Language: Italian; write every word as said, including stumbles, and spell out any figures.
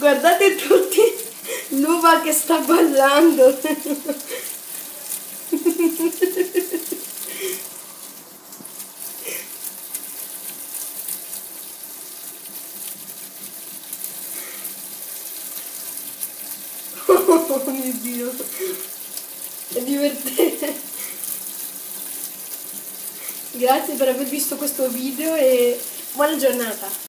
Guardate tutti l'uva che sta ballando. Oh mio Dio, è divertente. Grazie per aver visto questo video e buona giornata.